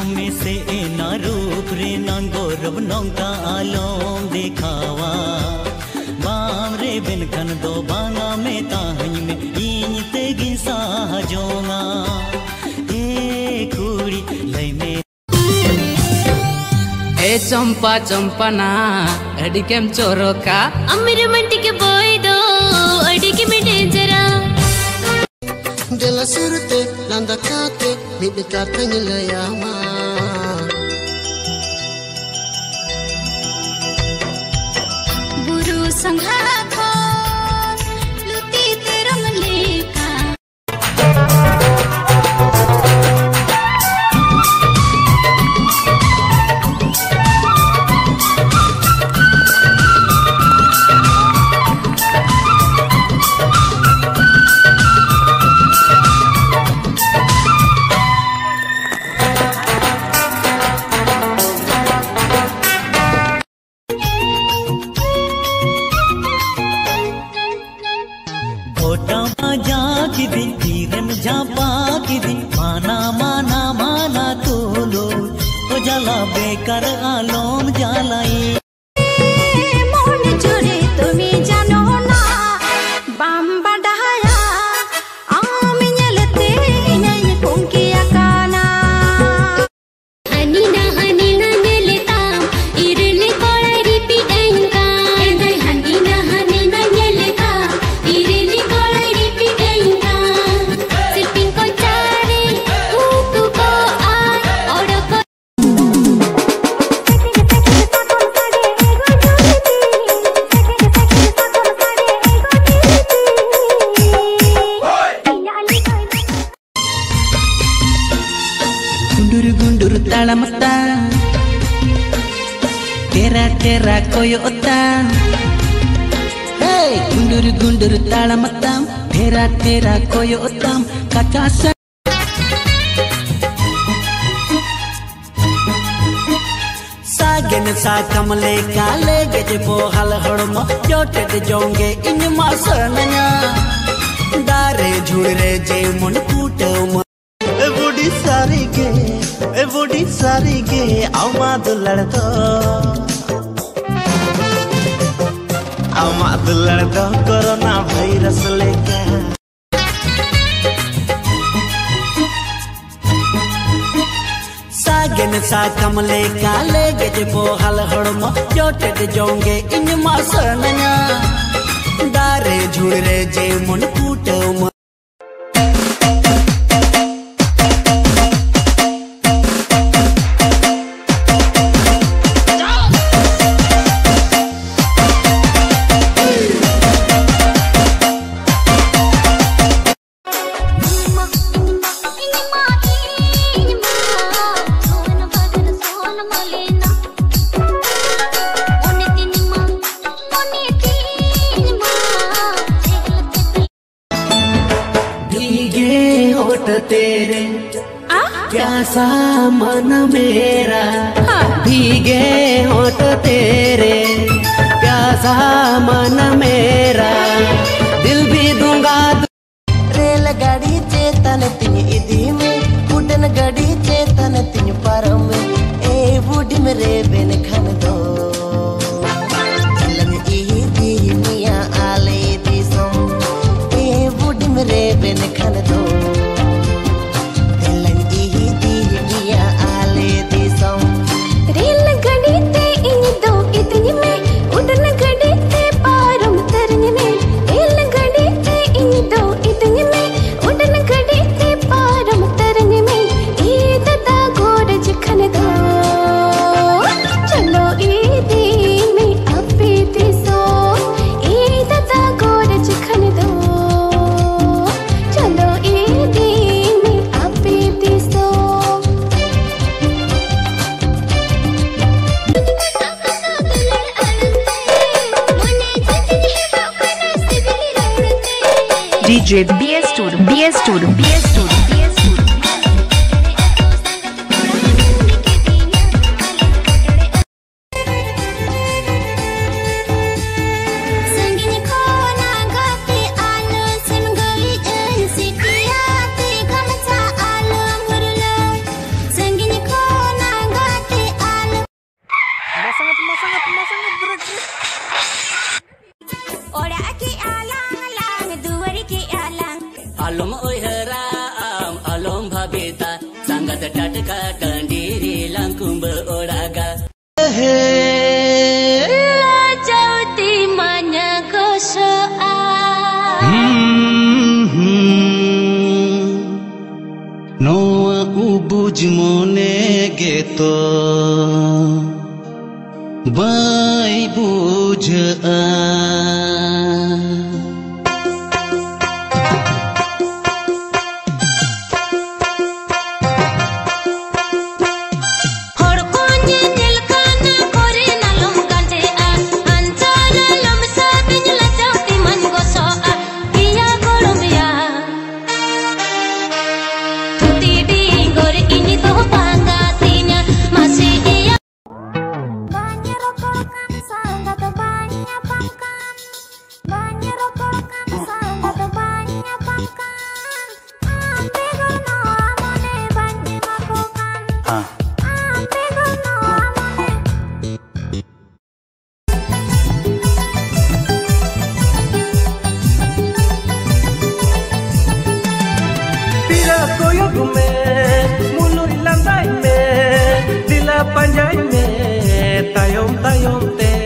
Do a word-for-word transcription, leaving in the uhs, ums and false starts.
में से एना रूप रे नांगोरब नौका आलोम देखावा बाम रे बिन खन दो बांगा में ताहन में इन तेगी साहजोंगा ए कुड़ी लई में ए चंपा चंपा ना अड़ी केम चोरोका अमर मंटी के बोई दो अड़ी के में डेंजरा Dela surte landa kate mi bekata ngilayama Buru sangha ko luti terang leka Jhapa की दी माना माना माना तो लो तो जला बेकर आलोम जलाई मोहन जोड़े तुम्हें जानो ना बाम बढ़ाया आमी नलते नहीं कुंकी अकाना हनी ना हनी ना नलता इरले कोड़ा रिपी एंका हनी ना हनी ना नलता इरले कोड़ा रिपी एंका Talamata Tera tera koyo otan Hey gundur gundur talamatam Tera tera koyo otam Kakasa Sagen sa kamle kale geje bo hal hormo jotet jonge in masarnanya Dare jhure je mon kutam Budi sari ge ए बूढ़ी सारी गे आमा दुलड़ दो आमा दुलड़ दो corona virus लेके सागन सा कमले काले गज बोहल हड़मो जोटेट जोंगे इन मासनया दारे झुड़रे जे मन कूटम तेरे प्यासा मन मेरा भीगे होठ तेरे प्यासा मन मेरा दिल भी दूंगा रेलगाड़ी चेतन तिन इदी में उड़न गाड़ी चेतन तिन पर में ए बूढ़ी मेरे बेन खन दो चलन इदी मिया आले दिसम ए बूढ़ी मेरे बेन खन दो D J B S Studio, B S Studio, B S Studio, B S Studio. Sangini ko tatka tandiri langkum beoraga. Jauti manya kosoa. Noa ubuj mone geto bai bujaa. Panjai me tayom tayom te